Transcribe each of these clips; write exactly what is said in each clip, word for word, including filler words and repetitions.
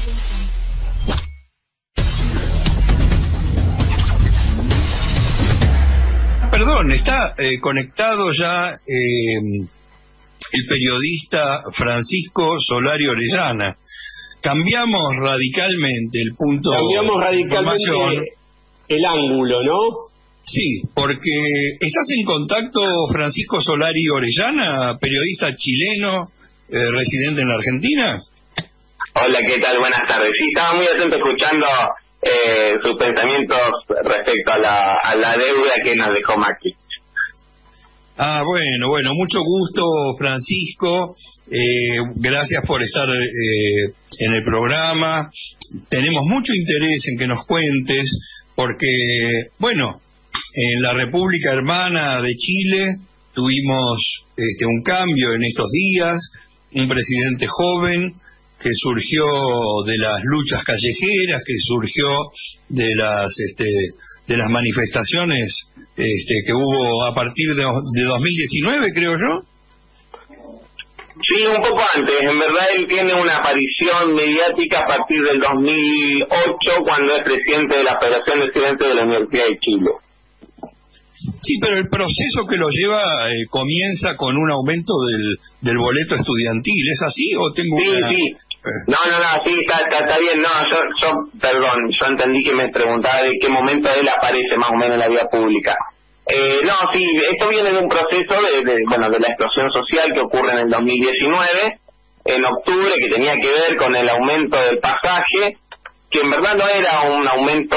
Perdón, está eh, conectado ya eh, el periodista Francisco Solari Orellana. Cambiamos radicalmente el punto Cambiamos radicalmente el ángulo, ¿no? Sí, porque estás en contacto, Francisco Solari Orellana, periodista chileno, eh, residente en la Argentina. Hola, ¿qué tal? Buenas tardes. Sí, estaba muy atento escuchando eh, sus pensamientos respecto a la, a la deuda que nos dejó Macri. Ah, bueno, bueno, mucho gusto, Francisco. Eh, gracias por estar eh, en el programa. Tenemos mucho interés en que nos cuentes, porque, bueno, en la República Hermana de Chile tuvimos este, un cambio en estos días, un presidente joven que surgió de las luchas callejeras, que surgió de las este, de las manifestaciones este, que hubo a partir de, de dos mil diecinueve, creo yo. Sí, un poco antes. En verdad él tiene una aparición mediática a partir del dos mil ocho, cuando es presidente de la Federación de Estudiantes de la Universidad de Chile. Sí, pero el proceso que lo lleva eh, comienza con un aumento del, del boleto estudiantil, ¿es así o tengo Sí, una... sí. No, no, no, sí, está, está, está bien. No, yo, yo, perdón, yo entendí que me preguntaba de qué momento él aparece más o menos en la vía pública. Eh, no, sí, esto viene de un proceso de, de, bueno, de la explosión social que ocurre en el dos mil diecinueve, en octubre, que tenía que ver con el aumento del pasaje, que en verdad no era un aumento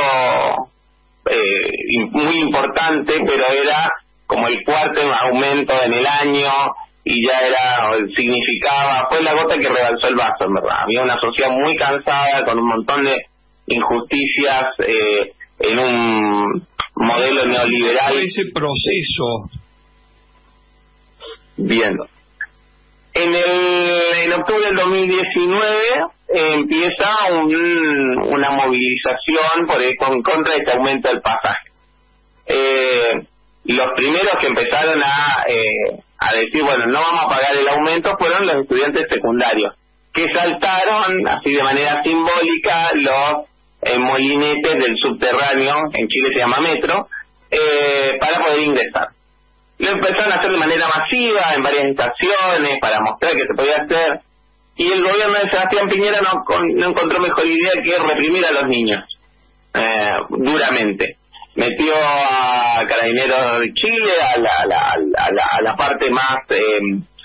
eh, muy importante, pero era como el cuarto aumento en el año, y ya era, significaba, fue la gota que rebalsó el vaso, en verdad. Había una sociedad muy cansada, con un montón de injusticias, eh, en un modelo neoliberal. Ese proceso. Bien. En el en octubre del dos mil diecinueve eh, empieza un, una movilización por el, con contra de este aumento del pasaje. Eh, los primeros que empezaron a eh, a decir, bueno, no vamos a pagar el aumento, fueron los estudiantes secundarios, que saltaron así de manera simbólica los eh, molinetes del subterráneo, en Chile se llama metro, eh, para poder ingresar. Lo empezaron a hacer de manera masiva en varias estaciones para mostrar que se podía hacer, y el gobierno de Sebastián Piñera no, no encontró mejor idea que reprimir a los niños eh, duramente. Metió a Carabineros de Chile, a la, a la, a la, a la parte más eh,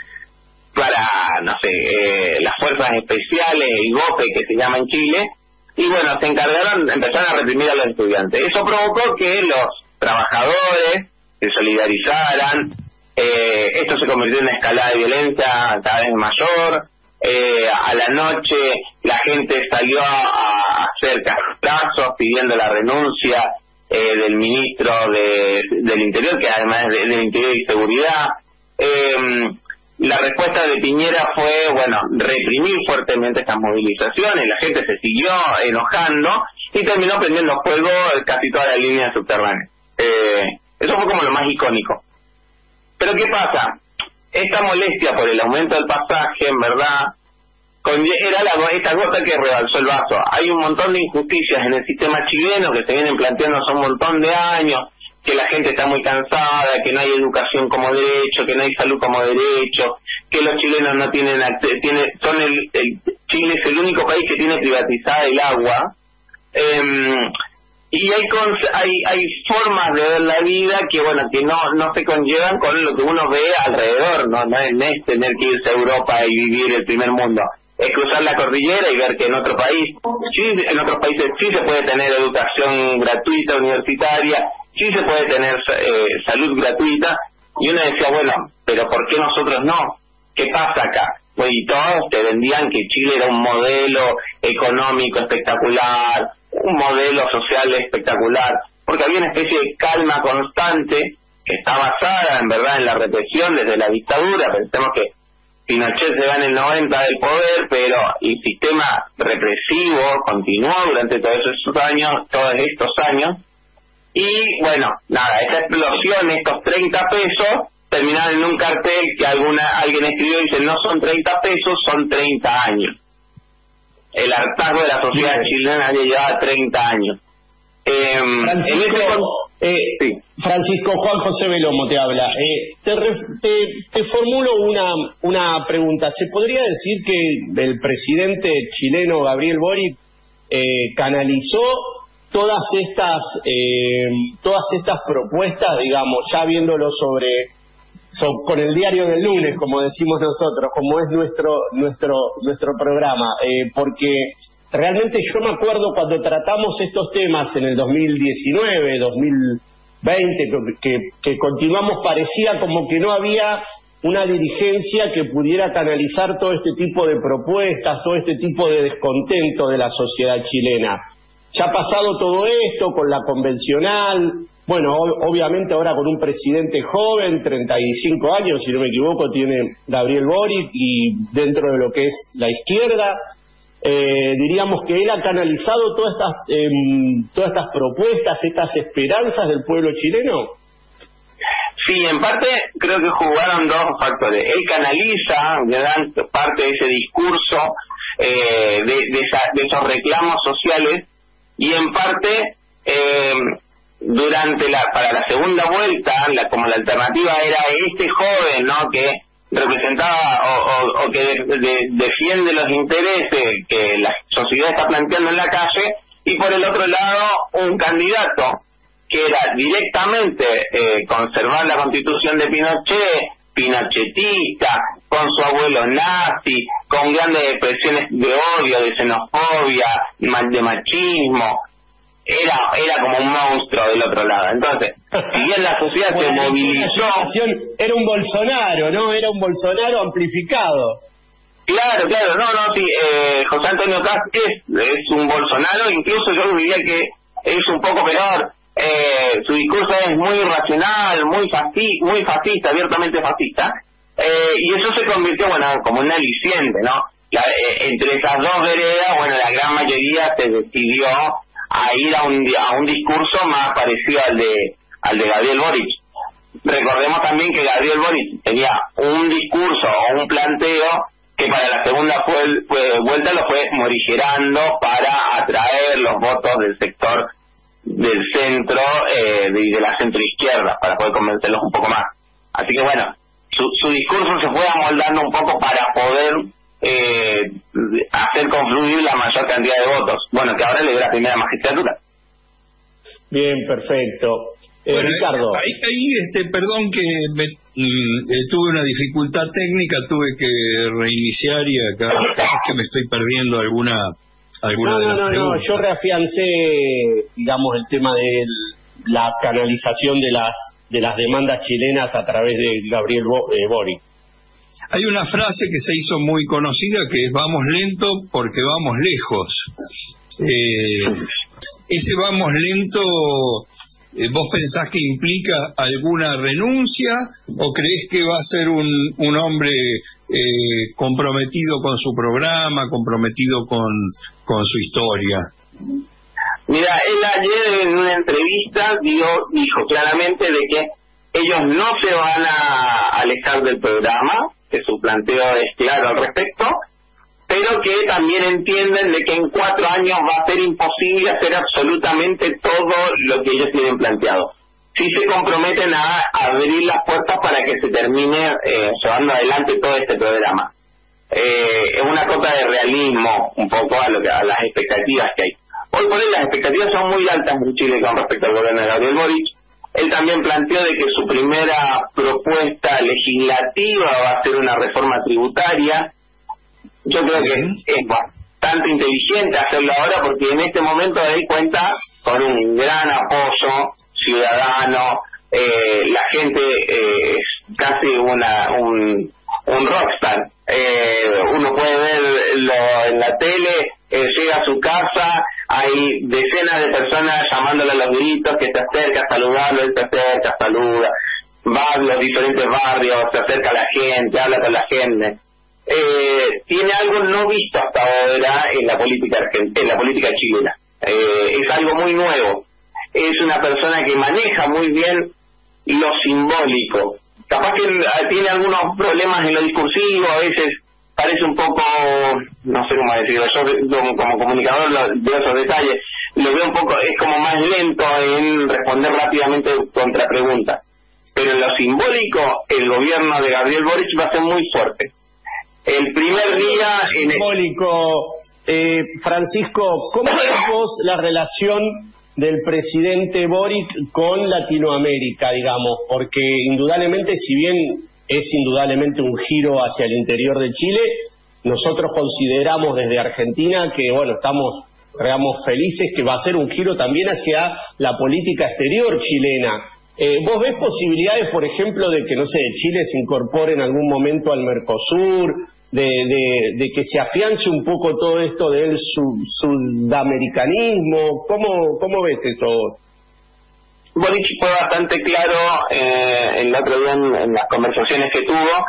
para, no sé, eh, las fuerzas especiales, el GOPE que se llama en Chile, y bueno, se encargaron, empezaron a reprimir a los estudiantes. Eso provocó que los trabajadores se solidarizaran, eh, esto se convirtió en una escalada de violencia cada vez mayor. Eh, a la noche la gente salió a, a hacer cartazos pidiendo la renuncia eh, del ministro de, del Interior, que además es de, del Interior y Seguridad. Eh, la respuesta de Piñera fue, bueno, reprimir fuertemente estas movilizaciones, la gente se siguió enojando y terminó prendiendo fuego casi toda la línea subterránea. Eh, eso fue como lo más icónico. Pero ¿qué pasa? Esta molestia por el aumento del pasaje, en verdad, con, era la, esta gota que rebalsó el vaso. Hay un montón de injusticias en el sistema chileno que se vienen planteando hace un montón de años, que la gente está muy cansada, que no hay educación como derecho, que no hay salud como derecho, que los chilenos no tienen acceso, tiene, son el, el Chile es el único país que tiene privatizada el agua. Eh, y hay, hay hay formas de ver la vida que bueno que no no se conllevan con lo que uno ve alrededor. No, no es, no es tener que irse a Europa y vivir el primer mundo, es cruzar la cordillera y ver que en otro país, sí, en otros países sí se puede tener educación gratuita universitaria, sí se puede tener eh, salud gratuita, y uno decía, bueno, pero ¿por qué nosotros no? ¿Qué pasa acá? Pues, y todos te vendían que Chile era un modelo económico espectacular, un modelo social espectacular, porque había una especie de calma constante que está basada en verdad en la represión desde la dictadura. Pensemos que Pinochet se va en el noventa del poder, pero el sistema represivo continuó durante todos esos años, todos estos años, y bueno, nada, esa explosión, estos treinta pesos, terminaron en un cartel que alguna alguien escribió y dice, no son treinta pesos, son treinta años. el hartazgo de la sociedad sí. chilena ya llevaba treinta años. Eh, Francisco, en ese con... eh, sí. Francisco, Juan José Velomo te habla. Eh, te, ref, te, te formulo una, una pregunta. ¿Se podría decir que el presidente chileno Gabriel Boric eh, canalizó todas estas eh, todas estas propuestas, digamos, ya viéndolo sobre, sobre con el diario del lunes, como decimos nosotros, como es nuestro nuestro nuestro programa, eh, porque realmente yo me acuerdo cuando tratamos estos temas en el dos mil diecinueve, dos mil veinte, que, que continuamos, parecía como que no había una dirigencia que pudiera canalizar todo este tipo de propuestas, todo este tipo de descontento de la sociedad chilena. Ya ha pasado todo esto con la convencional, bueno, obviamente ahora con un presidente joven, treinta y cinco años, si no me equivoco, tiene Gabriel Boric, y dentro de lo que es la izquierda, eh, diríamos que él ha canalizado todas estas, eh, todas estas propuestas, estas esperanzas del pueblo chileno. Sí, en parte creo que jugaron dos factores. Él canaliza gran parte de ese discurso, eh, de, de, esa, de esos reclamos sociales, y en parte eh, durante la para la segunda vuelta, la, como la alternativa era este joven, ¿no?, que representaba o, o, o que de, de, defiende los intereses que la sociedad está planteando en la calle, y por el otro lado un candidato que era directamente eh, conservar la constitución de Pinochet, pinochetista, con su abuelo nazi, con grandes expresiones de odio, de xenofobia, de machismo. Era era como un monstruo del otro lado. Entonces, si bien la sociedad se movilizó... Era un Bolsonaro, ¿no? Era un Bolsonaro amplificado. Claro, claro, no, no, sí, eh, José Antonio Kast es, es un Bolsonaro, incluso yo diría que es un poco peor. Eh, su discurso es muy irracional, muy fascista, muy fascista, abiertamente fascista, eh, y eso se convirtió, bueno, como un aliciente, ¿no? La, eh, entre esas dos veredas, bueno, la gran mayoría se decidió a ir a un a un discurso más parecido al de al de Gabriel Boric. Recordemos también que Gabriel Boric tenía un discurso o un planteo que para la segunda fue, fue, vuelta lo fue morigerando para atraer los votos del sector del centro y eh, de, de la centroizquierda, para poder convencerlos un poco más. Así que bueno, su, su discurso se fue amoldando un poco para poder eh, hacer confluir la mayor cantidad de votos. Bueno, que ahora le dio la primera magistratura. Bien, perfecto. Eh, bueno, Ricardo. Ahí, ahí este, perdón que me, mm, eh, tuve una dificultad técnica, tuve que reiniciar y acá es que me estoy perdiendo alguna... No, no, no, no, yo reafiancé, digamos, el tema de la canalización de las de las demandas chilenas a través de Gabriel Bo, eh, Boric. Hay una frase que se hizo muy conocida que es vamos lento porque vamos lejos. Eh, ese vamos lento, eh, ¿vos pensás que implica alguna renuncia o creés que va a ser un, un hombre eh, comprometido con su programa, comprometido con, con su historia? Mira, él ayer en una entrevista dio, dijo claramente de que ellos no se van a alejar del programa, que su planteo es claro al respecto, pero que también entienden de que en cuatro años va a ser imposible hacer absolutamente todo lo que ellos tienen planteado. Sí se comprometen a abrir las puertas para que se termine eh, llevando adelante todo este programa. Eh, es una cota de realismo un poco a, lo que, a las expectativas que hay. Hoy por hoy las expectativas son muy altas en Chile con respecto al gobierno de Gabriel Boric. Él también planteó de que su primera propuesta legislativa va a ser una reforma tributaria. Yo creo que es bastante inteligente hacerlo ahora porque en este momento él cuenta con un gran apoyo ciudadano. Eh, la gente eh, es casi una un, un rockstar. Eh, uno puede verlo en la tele, eh, llega a su casa, hay decenas de personas llamándole a los gritos, que se acerca a saludarlo, él se acerca, saluda, va a los diferentes barrios, se acerca a la gente, habla con la gente. Eh, tiene algo no visto hasta ahora en la política argentina, en la política chilena. Eh, es algo muy nuevo. Es una persona que maneja muy bien lo simbólico. Capaz que tiene algunos problemas en lo discursivo, a veces parece un poco, no sé cómo decirlo, yo como, como comunicador lo, veo esos detalles, lo veo un poco, es como más lento en responder rápidamente contra preguntas. Pero en lo simbólico, el gobierno de Gabriel Boric va a ser muy fuerte. El primer día... En el... Simbólico, eh, Francisco, ¿cómo ves vos la relación del presidente Boric con Latinoamérica, digamos? Porque indudablemente, si bien es indudablemente un giro hacia el interior de Chile, nosotros consideramos desde Argentina que, bueno, estamos, digamos, felices que va a ser un giro también hacia la política exterior chilena. Eh, ¿Vos ves posibilidades, por ejemplo, de que, no sé, Chile se incorpore en algún momento al Mercosur, de, de, de que se afiance un poco todo esto del sud, sudamericanismo? ¿Cómo, ¿Cómo ves eso? Boric fue bastante claro eh, el otro día en, en las conversaciones que tuvo.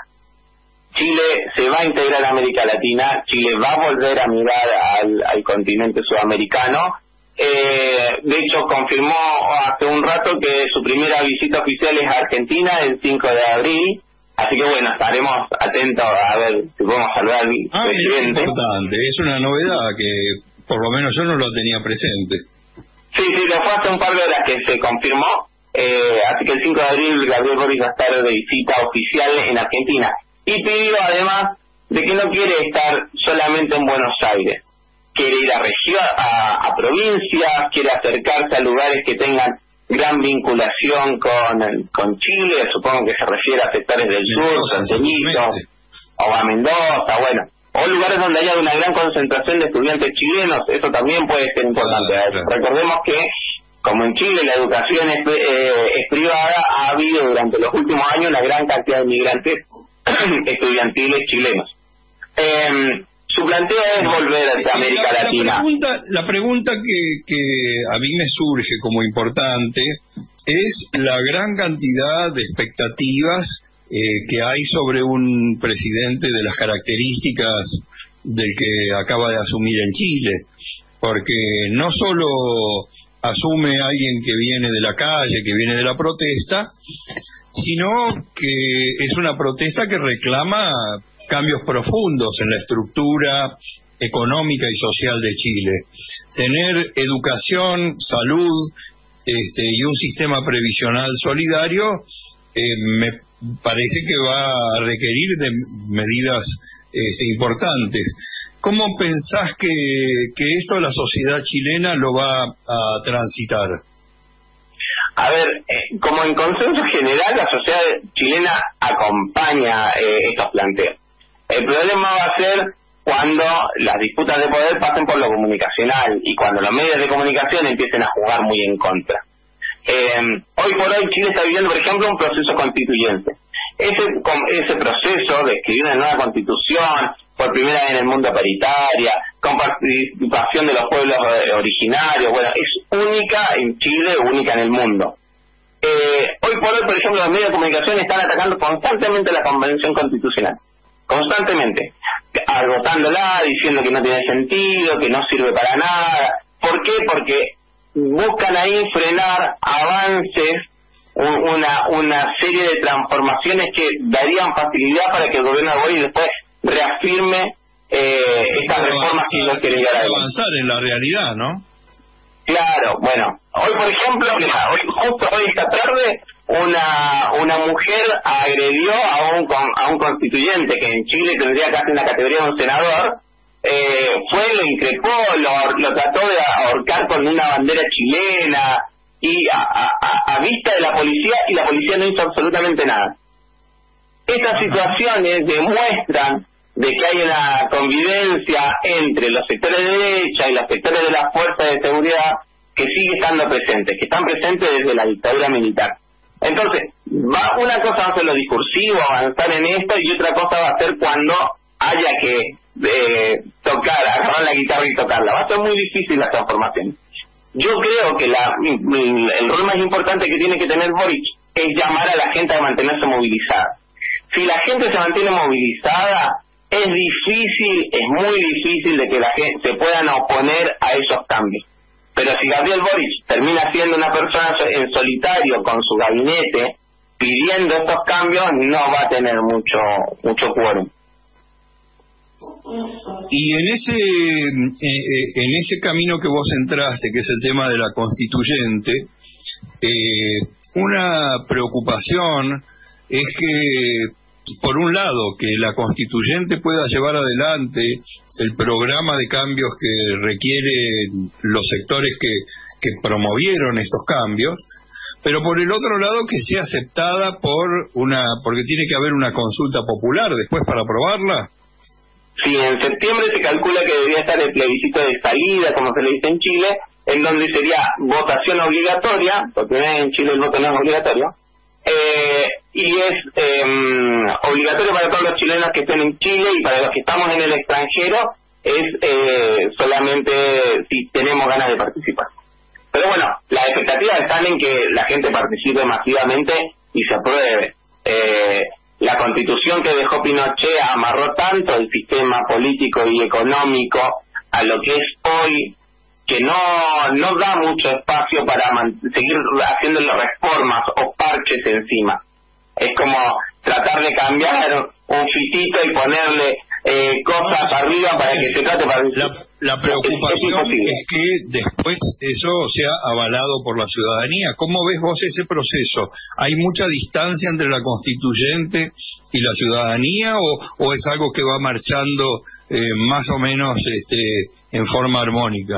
Chile se va a integrar a América Latina, Chile va a volver a mirar al, al continente sudamericano. Eh, de hecho, confirmó hace un rato que su primera visita oficial es a Argentina el cinco de abril, así que bueno, estaremos atentos a ver si podemos saludar al ah, presidente. Es importante, es una novedad que por lo menos yo no lo tenía presente. Sí, sí, lo fue hace un par de horas que se confirmó, eh, así que el cinco de abril Gabriel Boric va a estar de visita oficial en Argentina. Y pidió además de que no quiere estar solamente en Buenos Aires. Quiere ir a región, a, a provincias, quiere acercarse a lugares que tengan gran vinculación con con Chile, supongo que se refiere a sectores del sur, Santiago, o a Mendoza, bueno, o lugares donde haya una gran concentración de estudiantes chilenos, eso también puede ser importante. Ah, claro. Recordemos que, como en Chile la educación es, eh, es privada, ha habido durante los últimos años una gran cantidad de migrantes estudiantiles chilenos. Eh, Su planteo es volver a América la, Latina. La pregunta, la pregunta que, que a mí me surge como importante es la gran cantidad de expectativas eh, que hay sobre un presidente de las características del que acaba de asumir en Chile, porque no solo asume alguien que viene de la calle, que viene de la protesta, sino que es una protesta que reclama cambios profundos en la estructura económica y social de Chile. Tener educación, salud este, y un sistema previsional solidario eh, me parece que va a requerir de medidas este, importantes. ¿Cómo pensás que, que esto la sociedad chilena lo va a transitar? A ver, eh, como en consenso general, la sociedad chilena acompaña eh, estos planteos. El problema va a ser cuando las disputas de poder pasen por lo comunicacional y cuando los medios de comunicación empiecen a jugar muy en contra. Eh, hoy por hoy Chile está viviendo, por ejemplo, un proceso constituyente. Ese, ese proceso de escribir una nueva constitución, por primera vez en el mundo paritaria, con participación de los pueblos originarios, bueno, es única en Chile, única en el mundo. Eh, hoy por hoy, por ejemplo, los medios de comunicación están atacando constantemente la Convención Constitucional. Constantemente, agotándola, diciendo que no tiene sentido, que no sirve para nada. ¿Por qué? Porque buscan ahí frenar avances, una una serie de transformaciones que darían facilidad para que el gobierno de Boric después reafirme eh, estas reformas que no quieren llegar a avanzar en la realidad, ¿no? Claro, bueno, hoy por ejemplo, hoy, justo hoy esta tarde, una una mujer agredió a un a un constituyente que en Chile tendría casi una categoría de un senador, eh, fue, lo increpó, lo, lo trató de ahorcar con una bandera chilena y a, a, a vista de la policía, y la policía no hizo absolutamente nada. Estas situaciones demuestran de que hay una convivencia entre los sectores de derecha y los sectores de las fuerzas de seguridad que sigue estando presentes, que están presentes desde la dictadura militar. Entonces, va, una cosa va a ser lo discursivo, avanzar en esto, y otra cosa va a ser cuando haya que eh, tocar, agarrar la guitarra y tocarla. Va a ser muy difícil la transformación. Yo creo que la, el rol más importante que tiene que tener Boric es llamar a la gente a mantenerse movilizada. Si la gente se mantiene movilizada, es difícil, es muy difícil de que la gente se puedan oponer a esos cambios. Pero si Gabriel Boric termina siendo una persona en solitario con su gabinete pidiendo estos cambios, no va a tener mucho mucho quórum. Y en ese eh, en ese camino que vos entraste, que es el tema de la constituyente, eh, una preocupación es que, por un lado, que la constituyente pueda llevar adelante el programa de cambios que requieren los sectores que, que promovieron estos cambios, pero por el otro lado que sea aceptada por una, porque tiene que haber una consulta popular después para aprobarla. Sí, en septiembre se calcula que debería estar el plebiscito de salida, como se le dice en Chile, en donde sería votación obligatoria, porque en Chile el voto no es obligatorio, eh, y es eh, obligatorio para todos los chilenos que estén en Chile, y para los que estamos en el extranjero es eh, solamente si tenemos ganas de participar. Pero bueno, las expectativas están en que la gente participe masivamente y se apruebe. Eh, la constitución que dejó Pinochet amarró tanto el sistema político y económico a lo que es hoy, que no no da mucho espacio para man- seguir haciéndole reformas o parches encima. Es como tratar de cambiar un fitito y ponerle eh, cosas arriba para que se trate para... La, la preocupación es, es que después eso sea avalado por la ciudadanía. ¿Cómo ves vos ese proceso? ¿Hay mucha distancia entre la constituyente y la ciudadanía o, o es algo que va marchando eh, más o menos este, en forma armónica?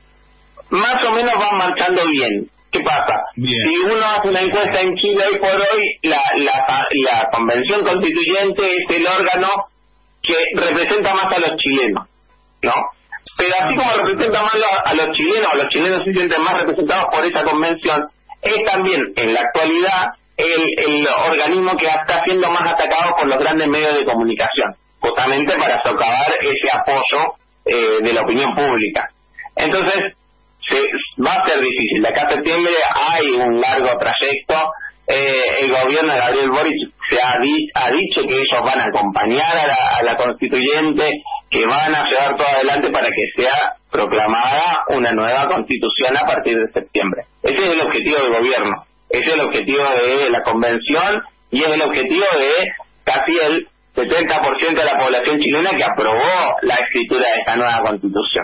Más o menos van marchando bien. ¿Qué pasa? Bien. Si uno hace una encuesta en Chile hoy por hoy, la, la, la Convención Constituyente es el órgano que representa más a los chilenos, ¿no? Pero así como representa más a los chilenos, los chilenos se sienten más representados por esa convención, es también, en la actualidad, el, el organismo que está siendo más atacado por los grandes medios de comunicación, justamente para socavar ese apoyo eh, de la opinión pública. Entonces, se, va a ser difícil. De acá a septiembre hay un largo trayecto. Eh, el gobierno de Gabriel Boric se ha, di, ha dicho que ellos van a acompañar a la, a la constituyente, que van a llevar todo adelante para que sea proclamada una nueva constitución a partir de septiembre. Ese es el objetivo del gobierno, ese es el objetivo de la convención y es el objetivo de casi el setenta por ciento de la población chilena que aprobó la escritura de esta nueva constitución.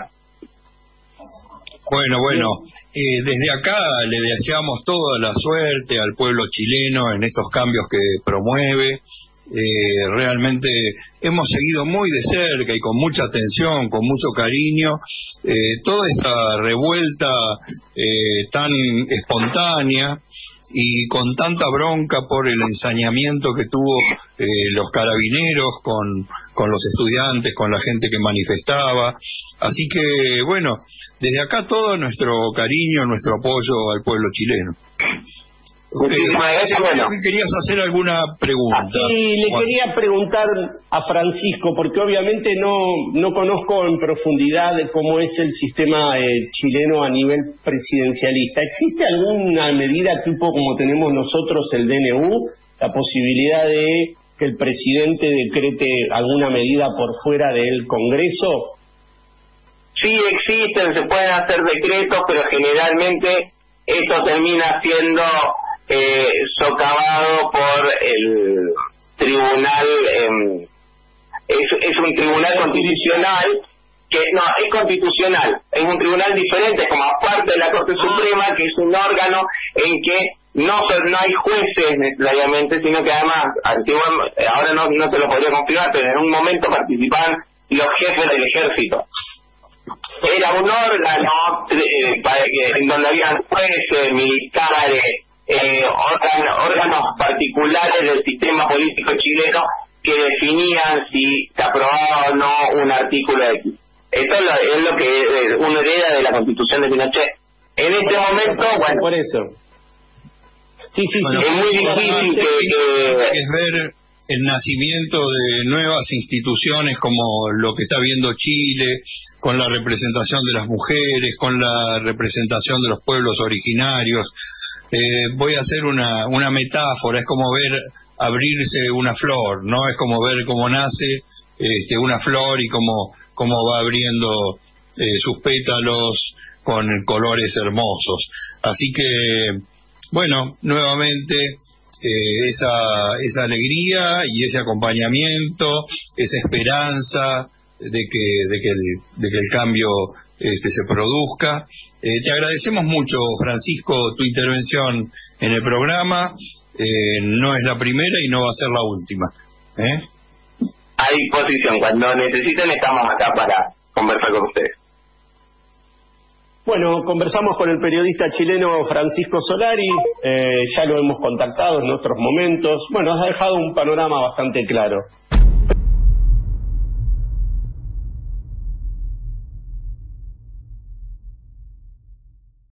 Bueno, bueno, eh, desde acá le deseamos toda la suerte al pueblo chileno en estos cambios que promueve. Eh, realmente hemos seguido muy de cerca y con mucha atención, con mucho cariño, eh, toda esa revuelta eh, tan espontánea y con tanta bronca por el ensañamiento que tuvo eh, los carabineros con, con los estudiantes, con la gente que manifestaba. Así que, bueno, desde acá todo nuestro cariño, nuestro apoyo al pueblo chileno. Muchísimas gracias. Bueno, ¿Querías hacer alguna pregunta? Sí, le Juan. quería preguntar a Francisco, porque obviamente no no conozco en profundidad de cómo es el sistema eh, chileno a nivel presidencialista. ¿Existe alguna medida tipo como tenemos nosotros el D N U, la posibilidad de que el presidente decrete alguna medida por fuera del Congreso? sí existen, se pueden hacer decretos, pero generalmente esto termina siendo eh, socavado por el tribunal, eh, es, es un tribunal constitucional, que no, es constitucional, es un tribunal diferente, es como aparte de la Corte Suprema, que es un órgano en que no, no hay jueces necesariamente, sino que además, antiguamente, ahora no, no te lo podría confirmar, pero en un momento participaban los jefes del ejército. Era un órgano eh, para que, en donde habían jueces, militares, eh, órganos, órganos particulares del sistema político chileno que definían si se aprobaba o no un artículo de X. Esto es lo, es lo que eh, uno hereda de la Constitución de Pinochet. En este momento, bueno, por eso. Sí, sí, Bueno, sí. es muy difícil que, que es ver el nacimiento de nuevas instituciones como lo que está viendo Chile, con la representación de las mujeres, con la representación de los pueblos originarios. Eh, voy a hacer una, una metáfora, es como ver abrirse una flor, ¿no? Es como ver cómo nace este, una flor y cómo, cómo va abriendo eh, sus pétalos con colores hermosos. Así que, bueno, nuevamente eh, esa, esa alegría y ese acompañamiento, esa esperanza de que de que el, de que el cambio este, se produzca. Eh, te agradecemos mucho, Francisco, tu intervención en el programa. Eh, no es la primera y no va a ser la última. ¿eh? A disposición, cuando necesiten estamos acá para conversar con ustedes. Bueno, conversamos con el periodista chileno Francisco Solari, eh, ya lo hemos contactado en otros momentos. Bueno, has dejado un panorama bastante claro.